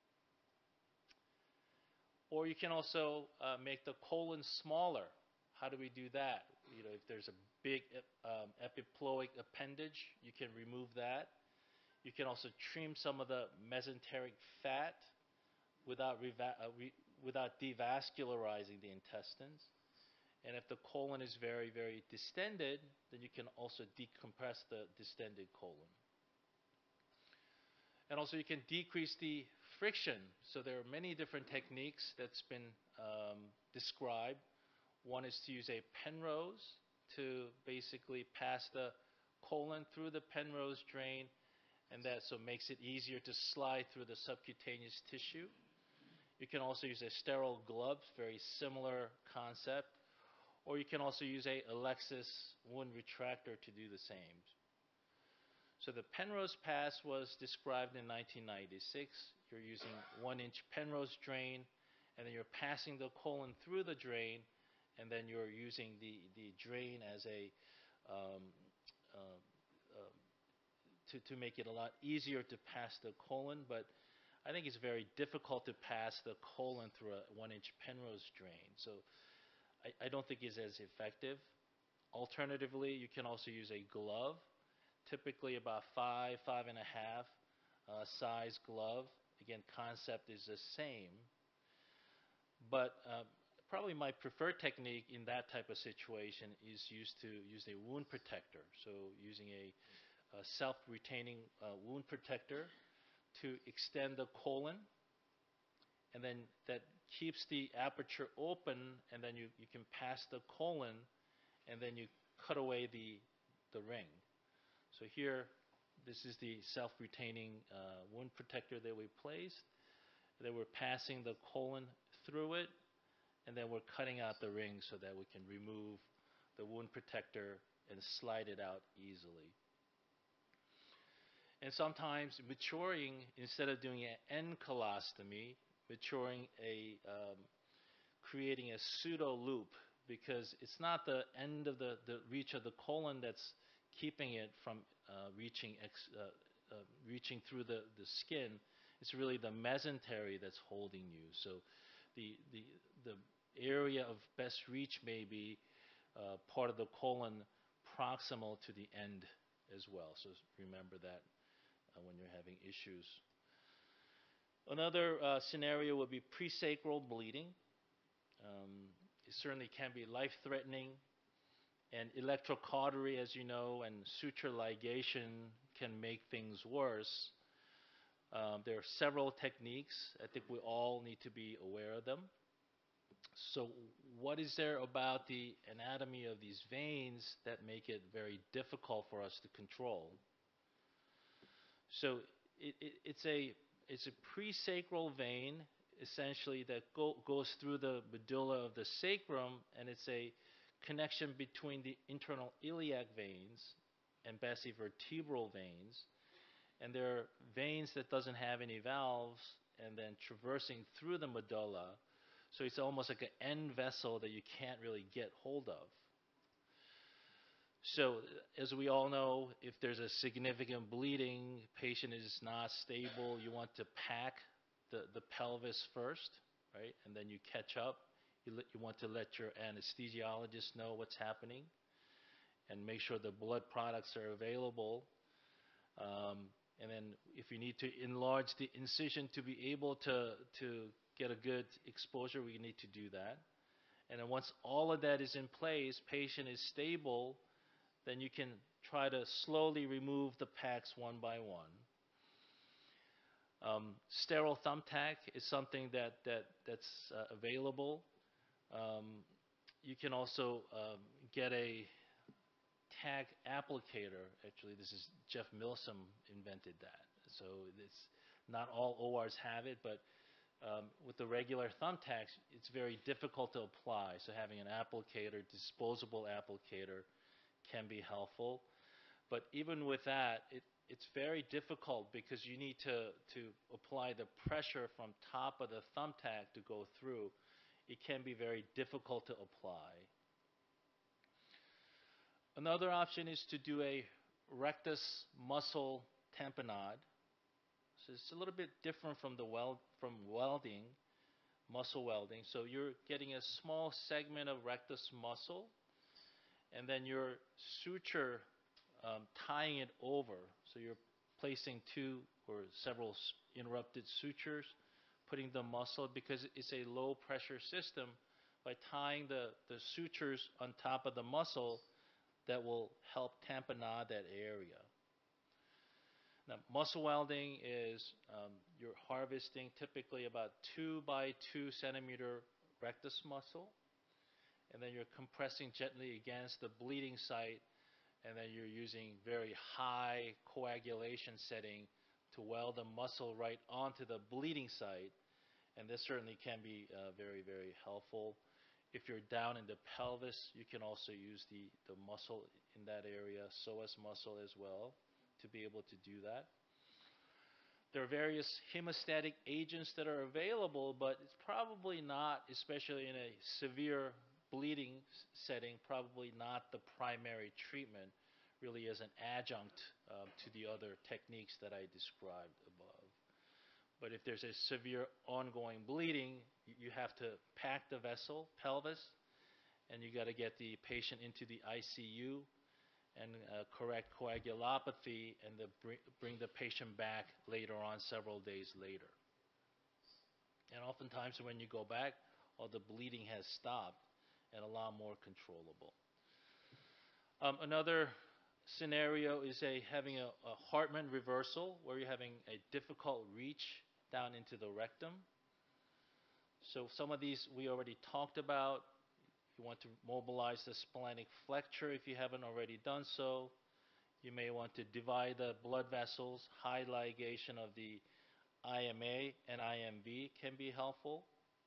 Or you can also uh, make the colon smaller. How do we do that? You know, if there's a big um, epiploic appendage, you can remove that. You can also trim some of the mesenteric fat without, uh, re without devascularizing the intestines. And if the colon is very, very distended, then you can also decompress the distended colon. And also you can decrease the friction. So there are many different techniques that's been um, described. One is to use a Penrose to basically pass the colon through the Penrose drain, and that so makes it easier to slide through the subcutaneous tissue. You can also use a sterile glove, very similar concept. Or you can also use a Alexis wound retractor to do the same. So the Penrose pass was described in nineteen ninety-six. You're using one inch Penrose drain, and then you're passing the colon through the drain, and then you're using the, the drain as a um, uh, uh, to, to make it a lot easier to pass the colon. But I think it's very difficult to pass the colon through a one inch Penrose drain. So I, I don't think it's as effective. Alternatively, you can also use a glove, typically about five, five and a half uh, size glove. Again, concept is the same. But uh, probably my preferred technique in that type of situation is used to use a wound protector. So using a, a self-retaining uh, wound protector to extend the colon, and then that keeps the aperture open, and then you, you can pass the colon, and then you cut away the, the ring. So here, this is the self-retaining uh, wound protector that we placed. Then we're passing the colon through it, and then we're cutting out the ring so that we can remove the wound protector and slide it out easily. And sometimes maturing, instead of doing an end colostomy, maturing a, um, creating a pseudo loop, because it's not the end of the, the reach of the colon that's keeping it from uh, reaching, ex, uh, uh, reaching through the, the skin. It's really the mesentery that's holding you. So the, the, the area of best reach may be uh, part of the colon proximal to the end as well. So remember that uh, when you're having issues. Another uh, scenario would be presacral bleeding. Um, it certainly can be life-threatening. And electrocautery, as you know, and suture ligation can make things worse. Um, there are several techniques. I think we all need to be aware of them. So what is there about the anatomy of these veins that make it very difficult for us to control? So it, it, it's a it's a presacral vein, essentially, that go, goes through the medulla of the sacrum, and it's a connection between the internal iliac veins and basivertebral veins. And there are veins that doesn't have any valves, and then traversing through the medulla. So it's almost like an end vessel that you can't really get hold of. So as we all know, if there's a significant bleeding, patient is not stable, you want to pack the, the pelvis first, right? And then you catch up. You, let, you want to let your anesthesiologist know what's happening and make sure the blood products are available. Um, and then if you need to enlarge the incision to be able to, to get a good exposure, we need to do that. And then once all of that is in place, patient is stable, then you can try to slowly remove the packs one by one. Um, sterile thumbtack is something that, that, that's uh, available. Um, you can also um, get a tag applicator. Actually, this is Jeff Milsom invented that. So it's not all O Rs have it, but um, with the regular thumbtacks, it's very difficult to apply. So having an applicator, disposable applicator, can be helpful. But even with that, it, it's very difficult because you need to, to apply the pressure from top of the thumbtack to go through. It can be very difficult to apply. Another option is to do a rectus muscle tamponade. So it's a little bit different from the weld, from welding, muscle welding. So you're getting a small segment of rectus muscle, and then you're suture um, tying it over. So you're placing two or several interrupted sutures, putting the muscle, because it's a low pressure system, by tying the, the sutures on top of the muscle that will help tamponade that area. Now, muscle welding is um, you're harvesting typically about two by two centimeter rectus muscle, and then you're compressing gently against the bleeding site, and then you're using very high coagulation setting to weld the muscle right onto the bleeding site, and this certainly can be uh, very, very helpful. If you're down in the pelvis, you can also use the, the muscle in that area, psoas muscle as well, to be able to do that. There are various hemostatic agents that are available, but it's probably not, especially in a severe bleeding setting, probably not the primary treatment, really as an adjunct um, to the other techniques that I described above. But if there's a severe ongoing bleeding, you have to pack the vessel, pelvis, and you got to get the patient into the I C U and uh, correct coagulopathy, and the br bring the patient back later on, several days later. And oftentimes when you go back, all the bleeding has stopped and a lot more controllable. Um, another scenario is a having a, a Hartman reversal, where you're having a difficult reach down into the rectum. So some of these we already talked about. You want to mobilize the splenic flexure if you haven't already done so. You may want to divide the blood vessels. High ligation of the I M A and I M V can be helpful.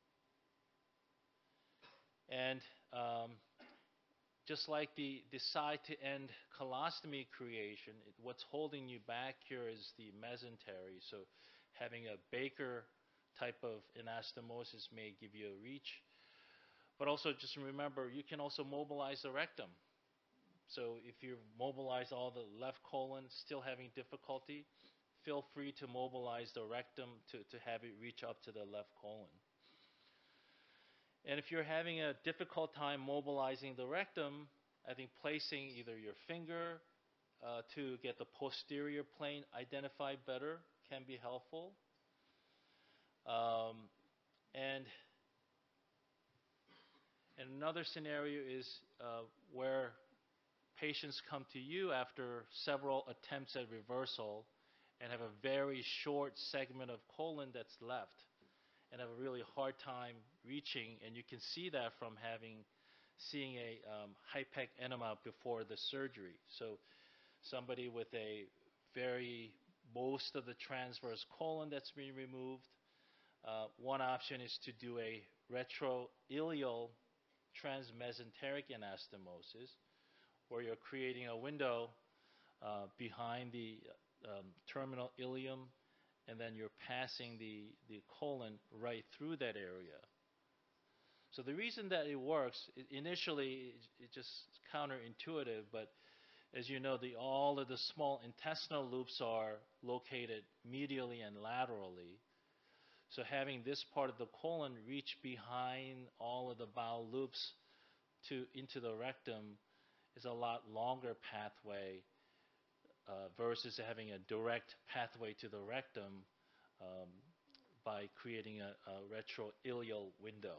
And um, just like the, the side-to-end colostomy creation, it, what's holding you back here is the mesentery. So having a Baker type of anastomosis may give you a reach. But also just remember, you can also mobilize the rectum. So if you mobilize all the left colon, still having difficulty, feel free to mobilize the rectum to, to have it reach up to the left colon. And if you're having a difficult time mobilizing the rectum, I think placing either your finger uh, to get the posterior plane identified better can be helpful. Um, and And another scenario is uh, where patients come to you after several attempts at reversal and have a very short segment of colon that's left and have a really hard time reaching, and you can see that from having seeing a um, hypec enema before the surgery. So somebody with a very most of the transverse colon that's being removed. Uh, one option is to do a retroileal transmesenteric anastomosis, where you're creating a window uh, behind the um, terminal ileum, and then you're passing the, the colon right through that area. So the reason that it works, it, initially it, it just counterintuitive, but as you know, the, all of the small intestinal loops are located medially and laterally. So having this part of the colon reach behind all of the bowel loops to into the rectum is a lot longer pathway uh, versus having a direct pathway to the rectum um, by creating a, a retroileal window.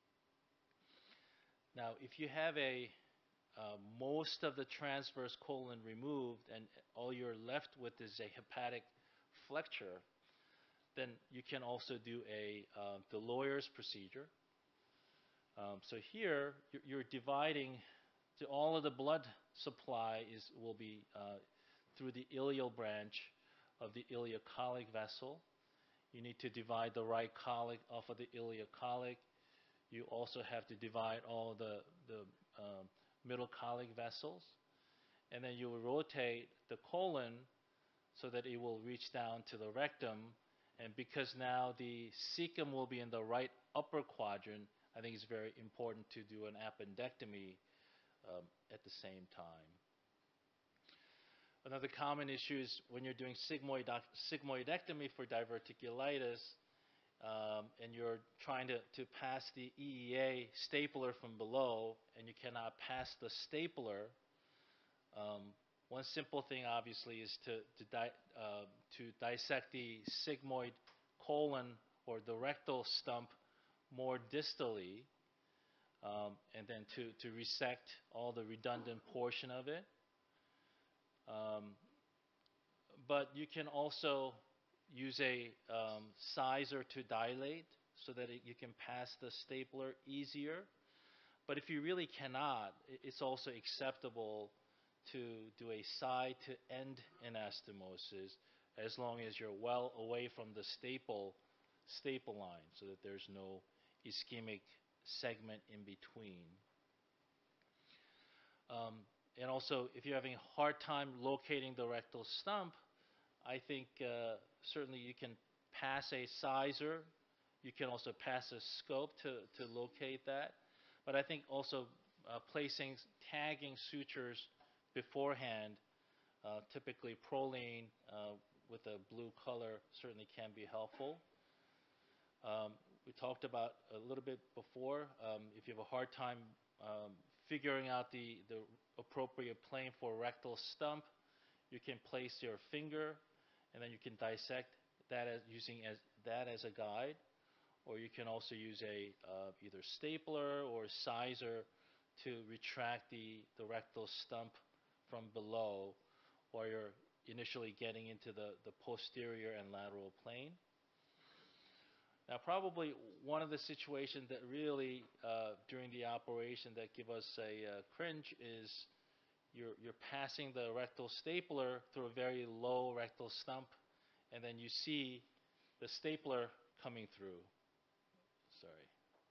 Now, if you have a uh, most of the transverse colon removed and all you're left with is a hepatic flexure, then you can also do a uh, the lawyer's procedure. Um, so here you're, you're dividing to all of the blood supply is will be uh, through the ileal branch of the ileocolic vessel. You need to divide the right colic off of the ileocolic. You also have to divide all the the um, middle colic vessels, and then you will rotate the colon so that it will reach down to the rectum. And because now the cecum will be in the right upper quadrant, I think it's very important to do an appendectomy um, at the same time. Another common issue is when you're doing sigmoid sigmoidectomy for diverticulitis, um, and you're trying to, to pass the E E A stapler from below, and you cannot pass the stapler. Um, One simple thing, obviously, is to to, di uh, to dissect the sigmoid colon or the rectal stump more distally, um, and then to, to resect all the redundant portion of it. Um, but you can also use a um, sizer to dilate so that it, you can pass the stapler easier. But if you really cannot, i- it's also acceptable to do a side-to-end anastomosis as long as you're well away from the staple staple line so that there's no ischemic segment in between. Um, and also, if you're having a hard time locating the rectal stump, I think uh, certainly you can pass a sizer. You can also pass a scope to, to locate that. But I think also uh, placing tagging sutures beforehand, uh, typically Prolene uh, with a blue color certainly can be helpful. Um, we talked about a little bit before, um, if you have a hard time um, figuring out the, the appropriate plane for rectal stump, you can place your finger and then you can dissect that as using as, that as a guide. Or you can also use a uh, either stapler or sizer to retract the, the rectal stump from below while you're initially getting into the, the posterior and lateral plane. Now, probably one of the situations that really, uh, during the operation that give us a uh, cringe is you're, you're passing the rectal stapler through a very low rectal stump, and then you see the stapler coming through. Sorry.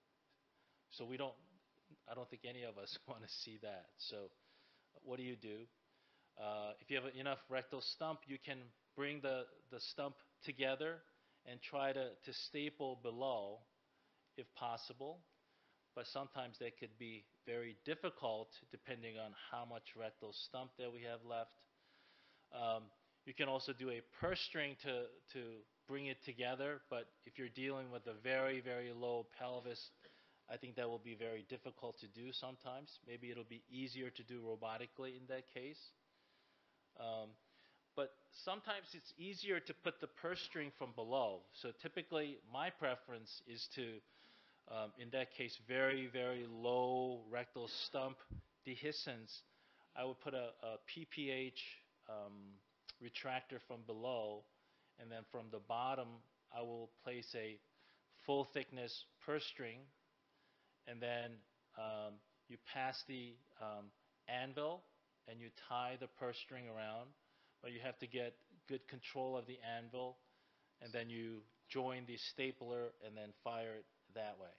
So we don't, I don't think any of us want to see that. So what do you do? Uh, if you have enough rectal stump, you can bring the, the stump together and try to, to staple below if possible. But sometimes that could be very difficult depending on how much rectal stump that we have left. Um, you can also do a purse string to, to bring it together, but if you're dealing with a very, very low pelvis, I think that will be very difficult to do sometimes. Maybe it'll be easier to do robotically in that case. Um, but sometimes it's easier to put the purse string from below. So typically my preference is to, um, in that case, very, very low rectal stump dehiscence. I would put a, a P P H um, retractor from below, and then from the bottom I will place a full thickness purse string, and then um, you pass the um, anvil and you tie the purse string around, but you have to get good control of the anvil, and then you join the stapler and then fire it that way.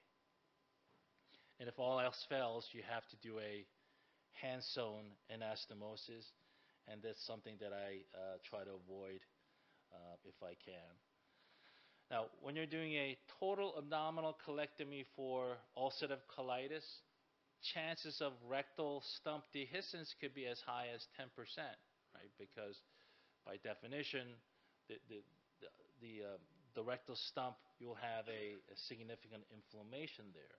And if all else fails, you have to do a hand sewn anastomosis, and that's something that I uh, try to avoid uh, if I can. Now, when you're doing a total abdominal colectomy for ulcerative colitis, chances of rectal stump dehiscence could be as high as ten percent, right? Because by definition, the, the, the, the, uh, the rectal stump, you'll have a, a significant inflammation there.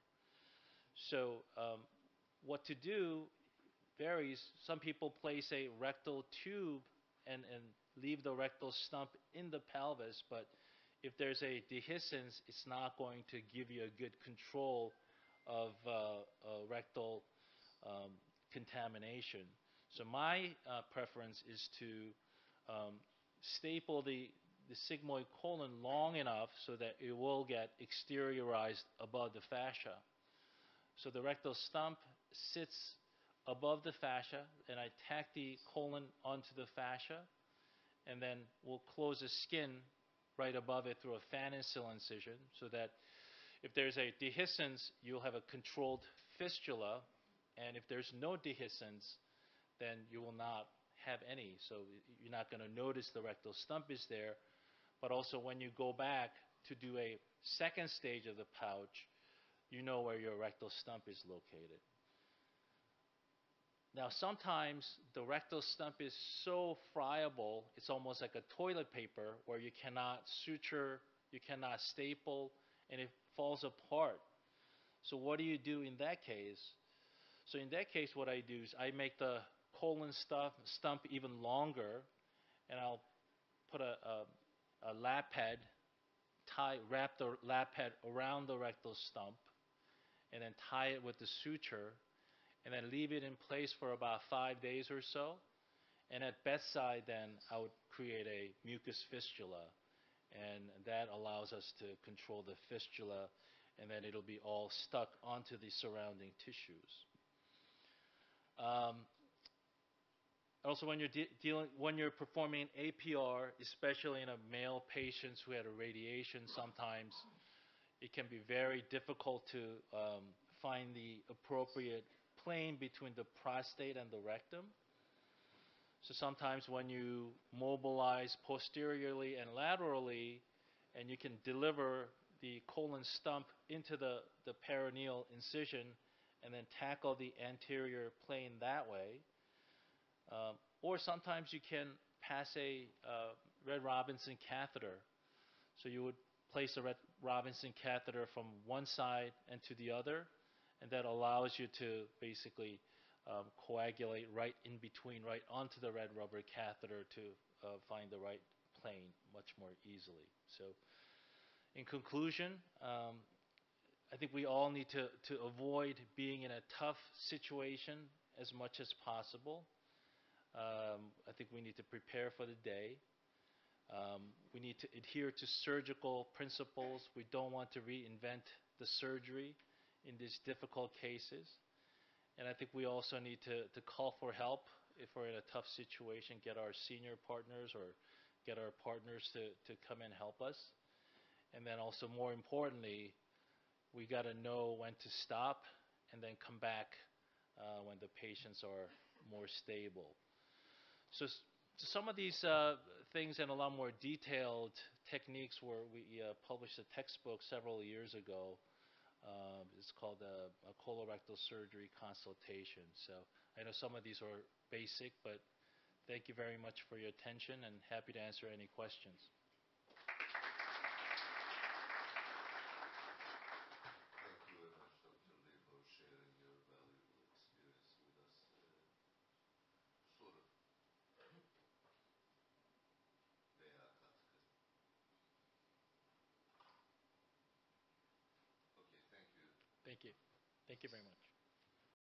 So um, what to do varies. Some people place a rectal tube and, and leave the rectal stump in the pelvis, but if there's a dehiscence, it's not going to give you a good control of uh, uh, rectal um, contamination. So my uh, preference is to um, staple the, the sigmoid colon long enough so that it will get exteriorized above the fascia. So the rectal stump sits above the fascia, and I tack the colon onto the fascia, and then we'll close the skin right above it through a fan and sill incision, so that if there's a dehiscence, you'll have a controlled fistula, and if there's no dehiscence, then you will not have any. So you're not going to notice the rectal stump is there, but also when you go back to do a second stage of the pouch, you know where your rectal stump is located. Now, sometimes the rectal stump is so friable, it's almost like a toilet paper where you cannot suture, you cannot staple, and it falls apart. So what do you do in that case? So in that case, what I do is I make the colon stuff, stump even longer, and I'll put a, a, a lap pad, tie, wrap the lap pad around the rectal stump, and then tie it with the suture, and then leave it in place for about five days or so. And at bedside, then I would create a mucus fistula, and that allows us to control the fistula, and then it'll be all stuck onto the surrounding tissues. Um, also, when you're de dealing, when you're performing A P R, especially in a male patient who had a radiation, sometimes it can be very difficult to um, find the appropriate plane between the prostate and the rectum. So sometimes when you mobilize posteriorly and laterally, and you can deliver the colon stump into the, the perineal incision and then tackle the anterior plane that way. Um, or sometimes you can pass a uh, Red Robinson catheter. So you would place a Red Robinson catheter from one side and to the other, and that allows you to basically um, coagulate right in between, right onto the red rubber catheter to uh, find the right plane much more easily. So in conclusion, um, I think we all need to, to avoid being in a tough situation as much as possible. Um, I think we need to prepare for the day. Um, we need to adhere to surgical principles. We don't want to reinvent the surgery in these difficult cases. And I think we also need to, to call for help if we're in a tough situation, get our senior partners or get our partners to, to come and help us. And then also, more importantly, we got to know when to stop and then come back uh, when the patients are more stable. So, so some of these uh, things and a lot more detailed techniques were we uh, published a textbook several years ago. Uh, it's called a, a colorectal surgery consultation. So I know some of these are basic, but thank you very much for your attention, and happy to answer any questions. Thank you very much, Doctor Lee, for sharing your valuable experience with us. Uh, soru veya katkı. Okay, thank you. Thank you. Thank you very much.